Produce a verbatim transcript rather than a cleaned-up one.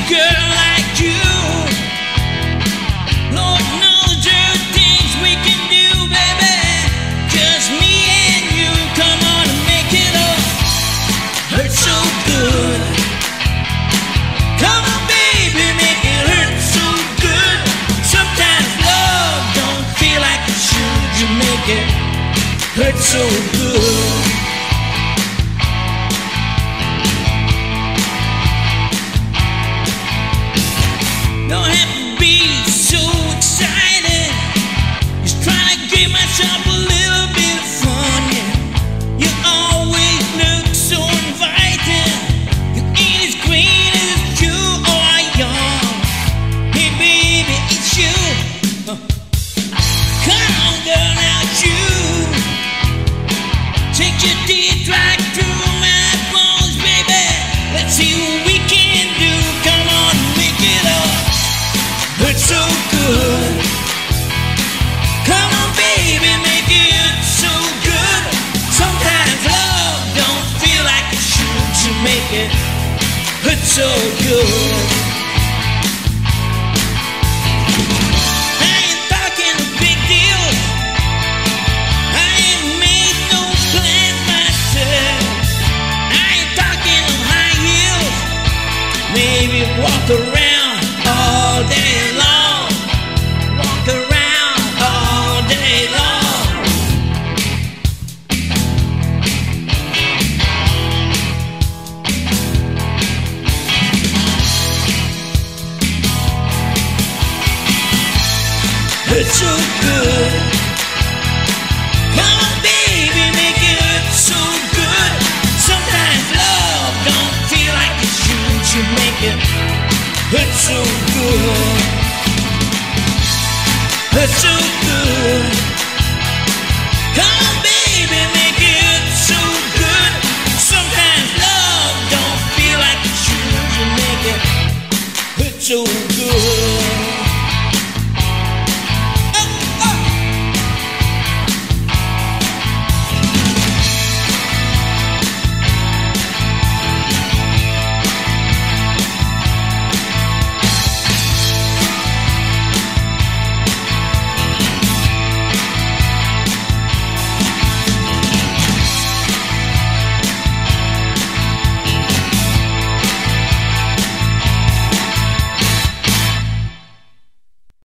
girl like you. Lord knows there are things we can do, baby. Just me and you. Come on and make it up. Hurt so good. Come on, baby, make it hurt so good. Sometimes love don't feel like it should. You make it hurt so good. Don't have to be so excited. Just trying to give myself a little bit of fun, yeah. You always look so inviting. You ain't as green as you or young. Hey baby, it's you. Huh. Come on girl, now it's you. Take your teeth right through my bones, baby. Let's see what we can do. Come on, make it up. Hurt so good. Come on, baby, make it so good. Sometimes love don't feel like it should. You make it hurt so good. I ain't talking a big deal. I ain't made no plans myself. I ain't talking of high heels. Maybe walk around all day long. Walk around all day long. Hurt so good. Come on, baby, make it hurt so good. Sometimes love don't feel like it should. You make it hurt so good. Hurt so good. Come on, baby, make it hurt so good. Sometimes love don't feel like it should. You make it hurt so good.